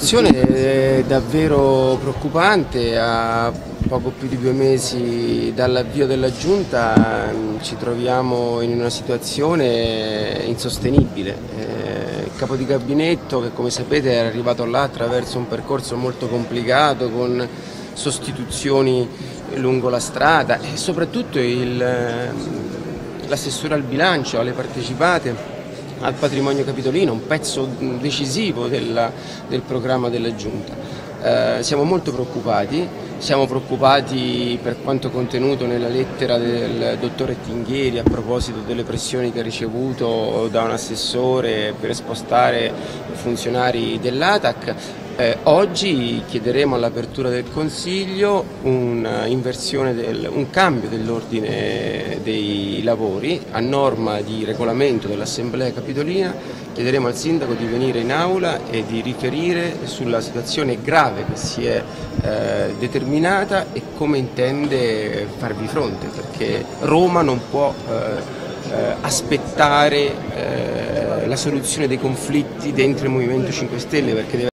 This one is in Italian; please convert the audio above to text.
situazione è davvero preoccupante. A poco più di 2 mesi dall'avvio della Giunta ci troviamo in una situazione insostenibile. Il capo di gabinetto, che come sapete è arrivato là attraverso un percorso molto complicato con sostituzioni lungo la strada, e soprattutto l'assessore al bilancio, alle partecipate, al patrimonio capitolino, un pezzo decisivo del programma della Giunta. Siamo molto preoccupati, per quanto contenuto nella lettera del dottore Tinghieri a proposito delle pressioni che ha ricevuto da un assessore per spostare funzionari dell'ATAC. Oggi chiederemo all'apertura del Consiglio un cambio dell'ordine dei lavori a norma di regolamento dell'Assemblea Capitolina. Chiederemo al Sindaco di venire in aula e di riferire sulla situazione grave che si è determinata e come intende farvi fronte, perché Roma non può aspettare la soluzione dei conflitti dentro il Movimento 5 Stelle, perché deve